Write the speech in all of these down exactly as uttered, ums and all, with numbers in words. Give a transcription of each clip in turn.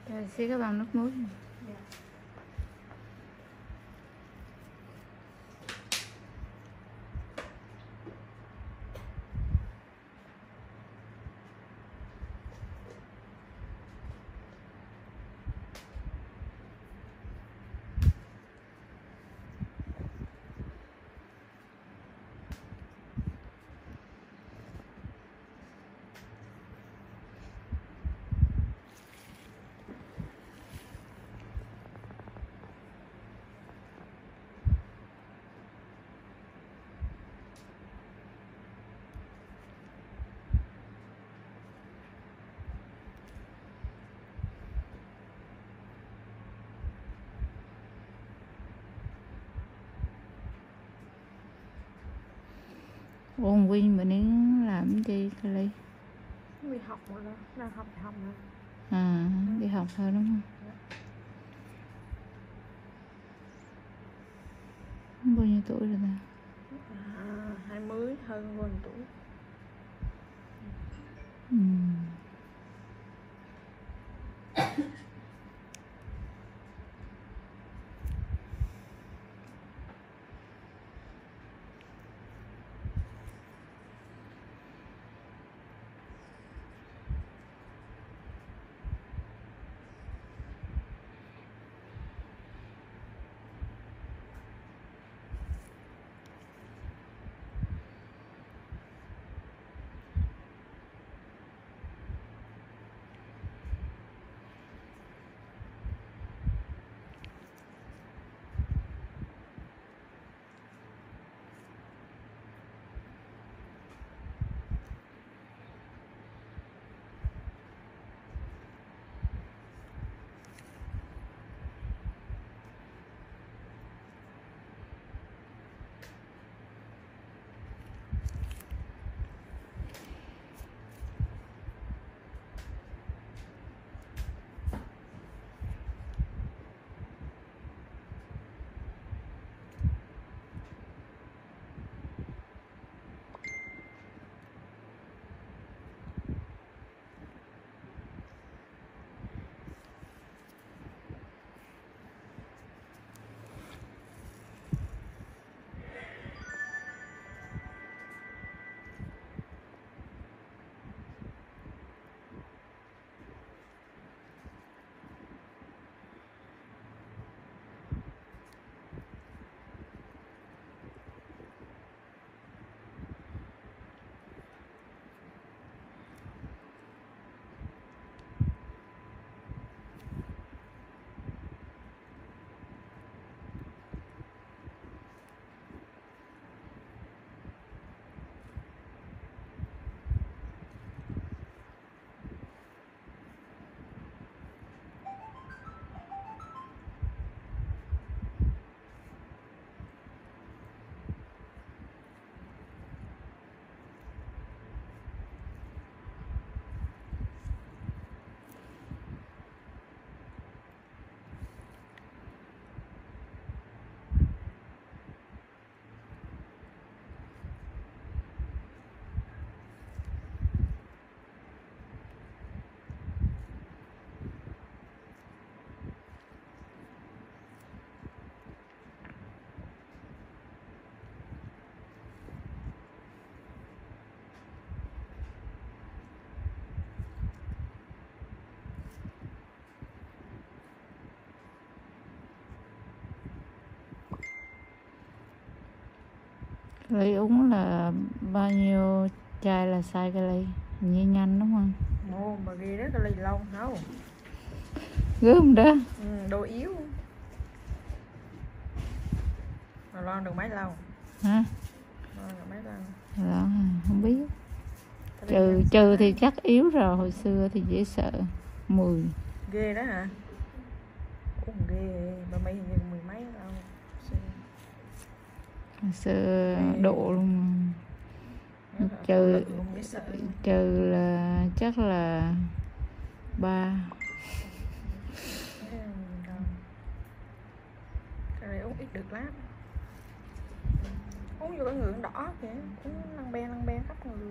Rồi xí cái bằng nước muối. Ôn Quyên bữa nay làm gì cái ly? Đi học rồi đó, đang học thì học nữa. À, đi học thôi đúng không? Bao nhiêu tuổi rồi ta? À, hai mươi, hơn gần tuổi. Ừ. Ly uống là bao nhiêu chai là sai cái ly? Hình như nhanh đúng không? Ồ, mà ghi đó cái ly lâu đâu. Gớm đó. Ừ, đồ yếu. Mà lon được mấy lâu? Hả? Lon được mấy lâu? Đó, không biết. Trừ trừ thì chắc yếu rồi, hồi xưa thì dễ sợ. Mười. Ghê đó hả? Ủa ghê, bà mấy hình như mười mấy đâu. Hồi xưa độ luôn. Trừ trừ là chắc là ba. Cái này uống ít được lắm. Uống vô cái người đỏ kìa, uống lăn ben lăn ben khắp người.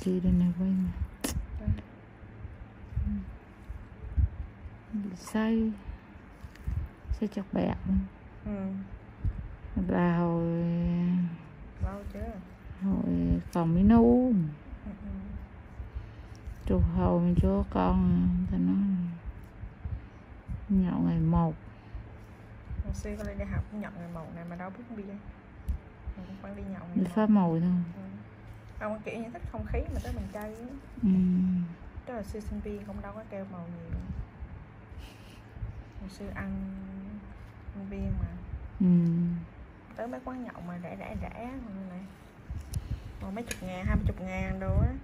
kia đây nè quay nè. Bị say say chọc bẹt luôn. Ừ. Là hồi Lâu chưa? hồi còn mới nấu Ừ. Ừ. chục hầu mình cho con ta nói nhậu ngày một. Hồi xưa con lên đại học cũng nhận ngày một này mà đâu biết bia. Mình cũng phải đi nhậu ngày Đi một. phá mồi thôi. Ừ. Ông kiểu như thích không khí mà tới mình chơi á. Ừ. Tức là xưa sinh viên cũng đâu có kêu màu nhiều. Hồi xưa ăn sinh viên mà. Ừ. Tới mấy quán nhậu mà rẻ rẻ rẻ như này. Còn mấy chục ngàn, hai mươi chục ngàn đồ á.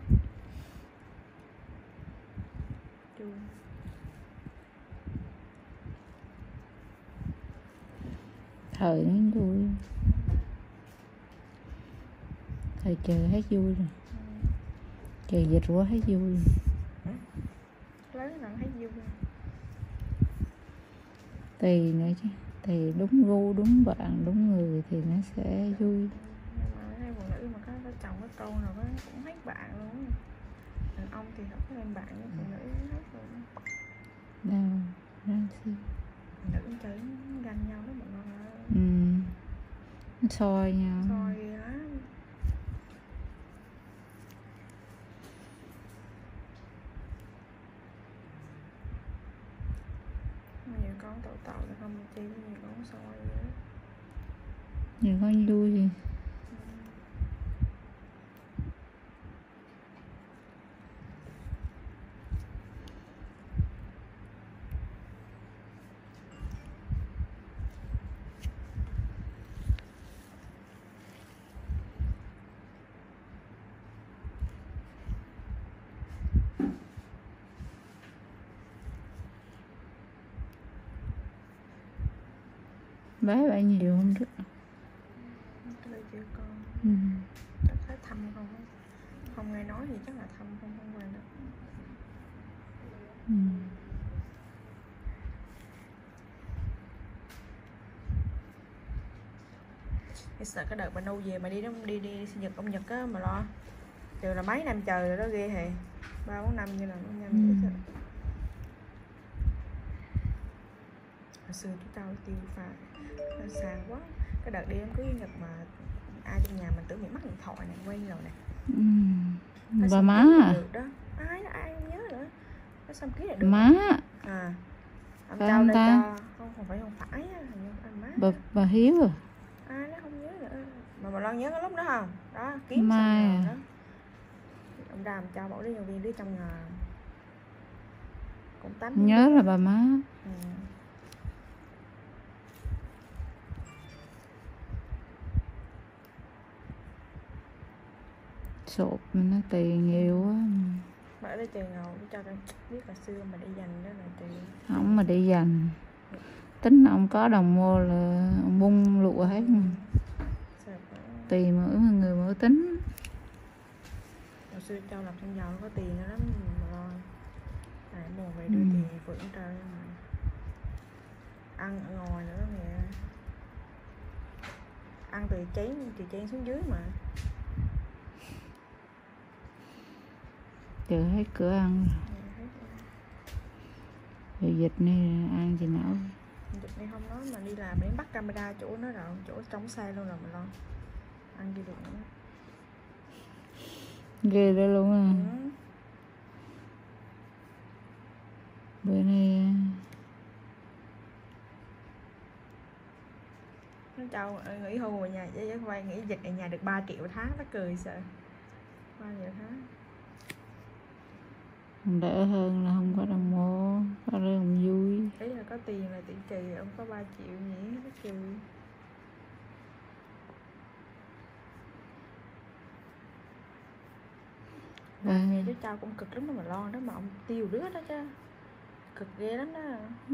Chưa. Thời nó vui, thời trời hết vui rồi, Ừ. trời dịch quá hết vui. Ừ. Lớn là thấy vui. Tùy nữa chứ, thì đúng gu, đúng bạn, đúng người thì nó sẽ vui. Nhưng mà thấy phụ nữ mà có, có chồng có con rồi có cũng hết bạn luôn. Đàn ông thì không có lên bạn với phụ nữ hết rồi. Đâu ra gì. Phụ nữ chơi ganh nhau đó mọi người. Ừ. Nó soi nhau. Soi ghê lắm. Nhiều con tội tội là không chi, nhiều con soi vậy đó. Nhiều con vui thì bái bãi nhiều không biết. Cái đây chưa con. Ừ. Chắc phải thăm không á. Không nghe nói gì chắc là thăm không không về được. Ừ. Cái sợ cái đợt bà nâu về mà đi đó đi đi sinh nhật ông Nhật á mà lo. Trừ là mấy năm trời rồi đó ghê hề. Ba bốn năm như là nó nhanh Ừ. dữ sợ. Hồi xưa chúng tao tiêu pha sang quá. Cái đợt đi em cưới Nhật mà ai trong nhà mình tưởng bị mắc điện thoại này quay rồi nè. Ừ. Nó Bà xong má ký à? được đó. Ai đó ai không nhớ nữa. Nó xong ký là được. Má À. Ông phải trao không lên ta? cho không không phải không phải á, hình như anh má. Bà, bà Hiếu à? Ai nó không nhớ nữa. Mà bà Loan nhớ cái lúc đó không? Đó, kiếm Mai xong rồi à? đó. Ông Đàm cho bảo đi nhân viên đứa trong nhà. Cũng tắm. Nhớ là bà má. Ừ. Sộp nó tiền nhiều quá. Bởi đây trời ngầu cho tao biết là xưa mà đi dành đó là trời. Ông mà đi dành. Tính ông có đồng mô là ông bung lụa hết mà. Sợ quá. Tùy mỗi người mỗi tính. Hồi xưa cho làm trong giàu nó có tiền đó lắm mà lo. À, mùa về đưa Ừ. tiền phượng trời mà. Ăn ở ngoài nữa nè. Ăn từ chén từ chén xuống dưới mà. Chờ hết cửa ăn rồi. Dịch này ăn gì nổi. Dịch này không nói mà đi làm đến bắt camera chỗ nó rồi, chỗ trống xe luôn rồi mà lo. Ăn gì được nữa. Ghê đó luôn à. Ừ. Bữa nay Nó cho nghỉ hưu ở nhà chứ chứ quay nghỉ dịch ở nhà được ba triệu tháng nó cười sợ. ba triệu tháng. đỡ hơn là không có đồng mô, có đồng vui. Ý là có tiền là tỷ trì, ông có ba triệu nhỉ, nó cười. À. Nhà chú Trao cũng cực lắm đó mà lo đó mà ông tiêu đứa đó chứ. Cực ghê lắm đó. Ừ.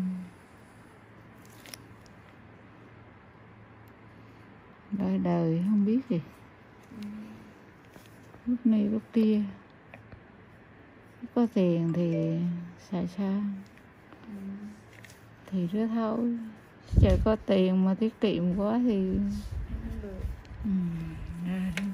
Đời đời không biết gì. Ừ. Lúc này lúc kia. Có tiền thì xài sang. Ừ. Thì đó thôi. Chờ có tiền mà tiết kiệm quá thì Không được. ừ. Ra đó.